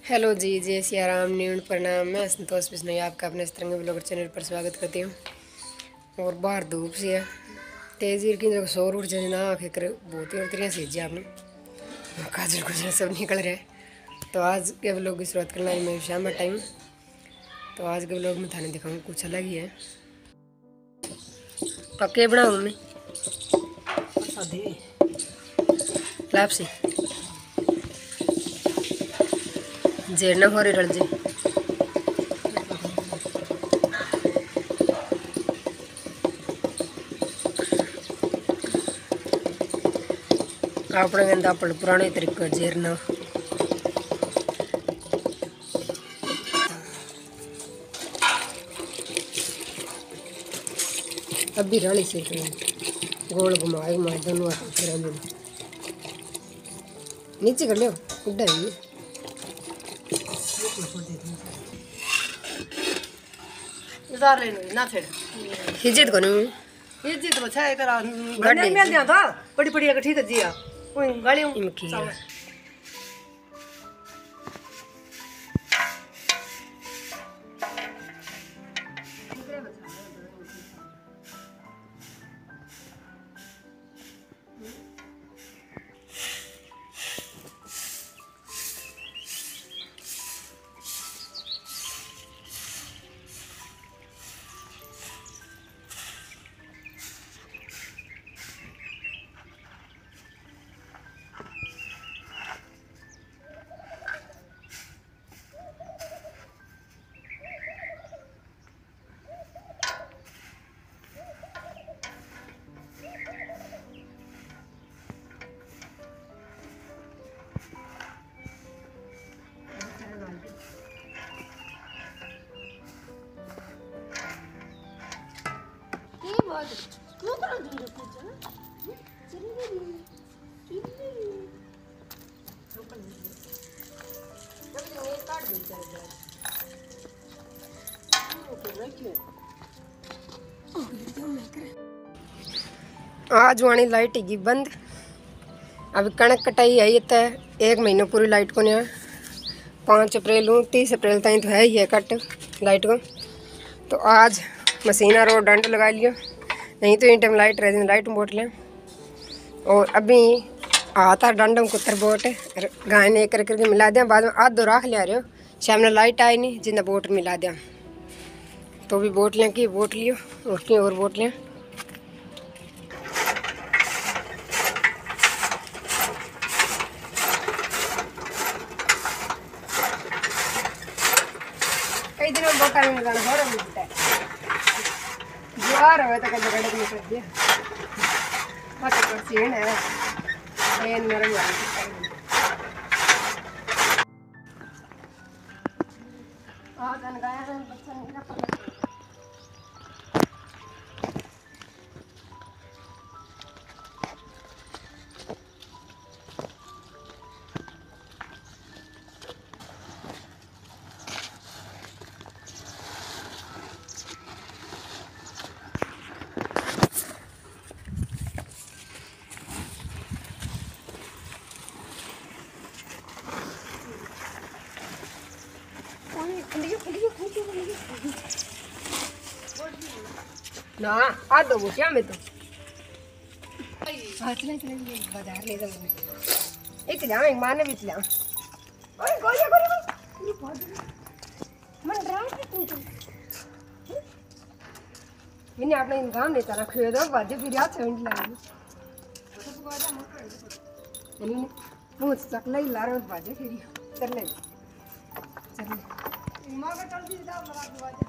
Hello जी, जय सिया राम, न्यून प्रणाम। मैं संतोष बिश्नोई आपका अपने तरंगे ब्लॉगर चैनल पर स्वागत करती हूँ। और बाहर धूप सी है, तेजी की जो सौर उठ जाए ना आखिर बहुत ही उतरियाँ सीझे आपने काजल कुजल सब निकल रहे। तो आज के ब्लॉग की शुरुआत करना है मैं शाम का टाइम। तो आज के ब्लॉग में थाने दिखाऊँ कुछ अलग ही है। पक्के बनाऊँ मम्मी लापसी जेरना हो रही रल जी अपने कहता अपन पुराने तरीके जेरना अभी रली से गोल घुमाए घुमाए दोनों हाथ नीचे कर लो उड्डा ही इधर ले लो ना छेड़ हिजत को नहीं ये तो अच्छा है करा गाड़ी में दिया था बड़ी बड़ी इकट्ठी कर दिया कोई गाड़ी इनकी आज वाणी लाइट ही बंद। अभी कणक कटाई है, ये तो 1 महीना पूरी लाइट को नहीं है। 5 अप्रैल हूँ 30 अप्रैल तक तो है ही है कट लाइट को। तो आज मशीना रो डंड लगा लियो, नहीं तो इन टाइम लाइट रहती लाइट में बोट लें। और अभी आता डंड में कुतर बोट गाय ने एक करके मिला दिया, बाद में आध दो राख लिया रहे हो शाम ने लाइट आई नहीं जिन्हें बोट मिला दिया। तो भी बोट लें कि बोट लियो और क्यों और बोट लें। कई दिनों में बोटा में लगाना हो रहा मिलता है जुआर हो तो कभी गड़क नहीं कर दिया बात कर सीन है ये नरम आ जन गाया है बच्चा नहीं ना पड़ा। ना आ दो वो क्या में तो चले चले बाजार ले जाओ एक जाओ एक माने भी चला ओए गोया गोया ये मन ड्राइव पे तू मैंने अपने काम नहीं तारा खियो दो बाजे फिर याद सेंड लगी मैंने मुंह चकला ही ला रहा बाजे फिर चल ले मां का चल दी जा लगा बाजे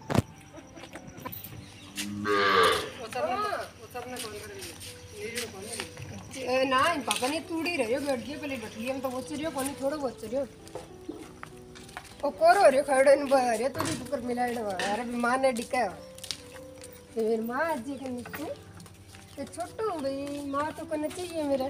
ना पापा ने तूड़ी रहे बैठ गए पहले बटली हम तो वो चरियो कोनी थोड़ा बहुत चरियो ओ कोरो रे खड़े न बाहर तो भी कुकर मिलाए ना अरे मां ने डिका फिर मां जी के नीचे ते छोटू भाई मां तो करना चाहिए मेरा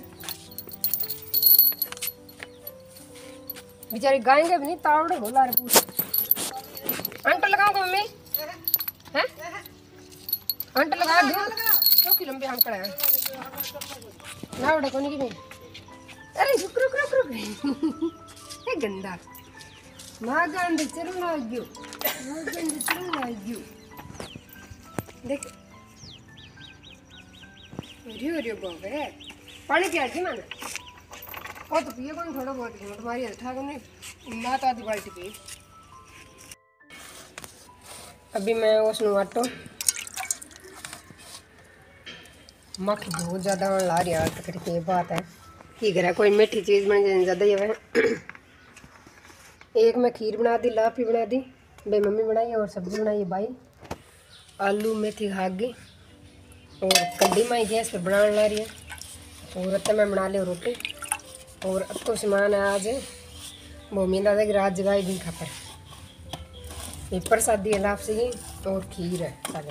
बेचारी गाएंगे भी नहीं तावड़े बोला रे पूछ अंट लगाऊंगा मम्मी हैं अंट लगा दो 2 किलो में हम कड़ा ना उड़ा कोनी की अरे रुक रुक रुक रुक ये गंदा मागंद चलू लाग्यो देख रियो रियो बोवे पानी पिया जी मैंने और तो पिए कौन थोड़ा बहुत तुम्हारी उठा को नहीं ना तो आधी बाल्टी पी। अभी मैं उसनु आटो मक्खी बहुत ज़्यादा ला रही है करके ये बात है कि घर कोई मीठी चीज़ बन जाए ज़्यादा ही है। एक मैं खीर बना दी लापी बना दी बे मम्मी बनाई और सब्ज़ी बनाई भाई आलू मेथी खागी और कड्डी माई गैस पे बनाने ला रही है और अब मैं बना लिया रोटी और अब तो सामान है आज मम्मी दादा की रात जगाई दिन खाकर ये प्रसादी है लाभ से और खीर है सारे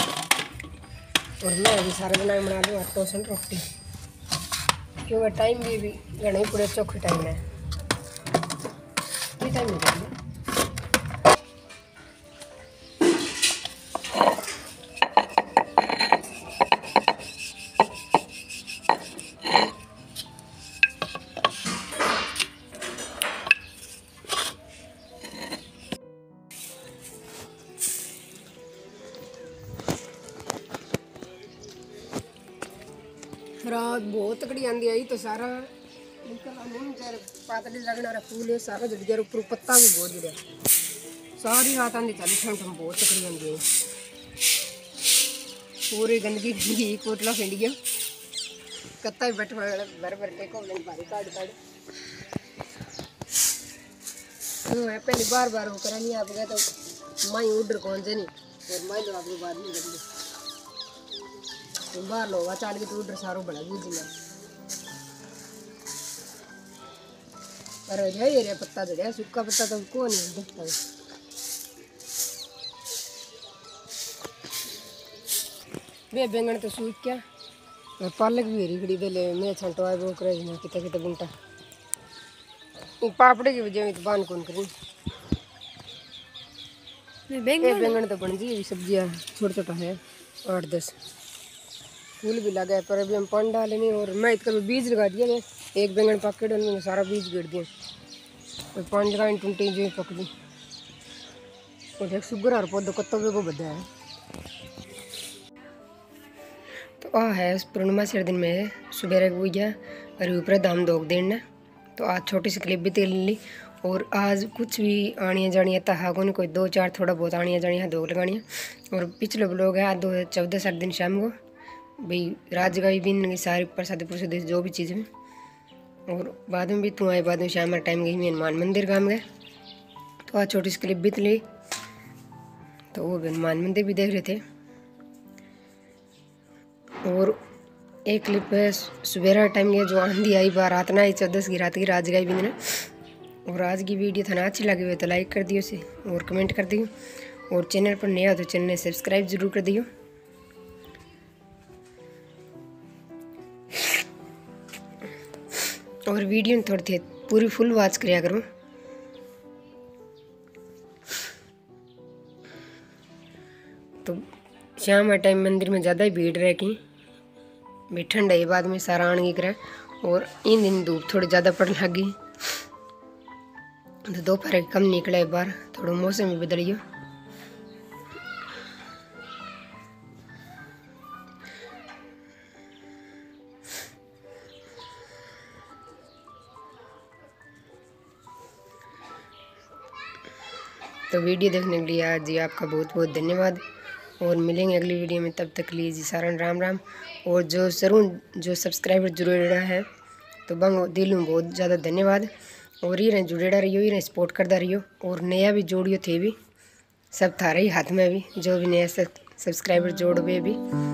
और मैं अभी सारे बना लूँ अब तो सन रोटी क्योंकि टाइम भी घने पूरे चौखे टाइम है ये टाइम नहीं रात बहुत तकड़ी आंधी आई तो सारा पातली लगने वाला फूल है सारा जड़ गया ऊपर पत्ता भी बहुत गिरा सारी रात आंधी चली ठंड बहुत तकड़ी आंधी आई पूरी गंदगी गंदगी कोटला फिंड गया कत्ता भी बैठ भर भर टेको भारी काट तो है पहली बार बार वो करा नहीं आप गए तो माई उड़ कौन से नहीं और माई लो आपको बाद में कर बाहर लो चाल के तो उधर सारो बड़ा बुझना अरे ये पत्ता जड़े सूखा पत्ता तो को नहीं दिखता वे बैंगन तो सूख क्या और पालक भी हरी खड़ी दे ले मैं छंटवाए वो करे ना किते किते बुंटा पापड़े की वजह में तो बान कौन करी बैंगन तो बन गई सब्जियां छोटा छोटा है 8-10 फूल भी लगा है पर अभी हम पानी डाले नहीं और मैं इतना बीज लगा दिया मैं एक बैंगन पक के उनमें सारा बीज गिर दिया और पानी लगा टूटे जो पक दी और एक शुगर और पौधों कत्तों को बदा है तो आ है पूर्णिमा से दिन में सुबह गया और ऊपर दाम दोग देना तो आज छोटी सी क्लिप भी तेल ली और आज कुछ भी आनियाँ जानियाँ तहा को नहीं कोई 2-4 थोड़ा बहुत आनियाँ जानियाँ दो लगानियाँ और पिछले ब्लॉग है आज 14 दिन शाम को भाई रात जगाई भी सारी प्रसाद प्रसाद जो भी चीज़ में और बाद में भी तू आए बाद में शाम टाइम गई मैं हनुमान मंदिर काम गए तो आज छोटी सी क्लिप भी ली तो वो हनुमान मंदिर भी देख रहे थे और एक क्लिप है सुबह टाइम गया जो आंधी आई बार रात ना आई 14 की रात की रात जगाई भी ने और आज की वीडियो थाना अच्छी लगी हुई तो लाइक कर दियो उसे और कमेंट कर दियो और चैनल पर नया हो तो चैनल सब्सक्राइब जरूर कर दियो और वीडियो थोड़ी थी पूरी फुल वॉच कराया करो तो शाम टाइम मंदिर में ज़्यादा ही भीड़ रह की भी ठंड है बाद में सारा आने की करे और इन दिन धूप थोड़ी ज़्यादा पड़ने लगी तो दोपहर कम निकला बार थोड़ा मौसम भी बदल गया तो वीडियो देखने के लिए आज जी आपका बहुत बहुत धन्यवाद और मिलेंगे अगली वीडियो में तब तक के लिए जी सारण राम राम और जो जो सब्सक्राइबर जुड़ेड़ा है तो बंग दिल में बहुत ज़्यादा धन्यवाद और ये जुड़ेड़ा रहियो ये सपोर्ट करता रहियो और नया भी जोड़ियो थे भी सब थारे ही हाथ में भी जो भी नया सब्सक्राइबर जोड़ भी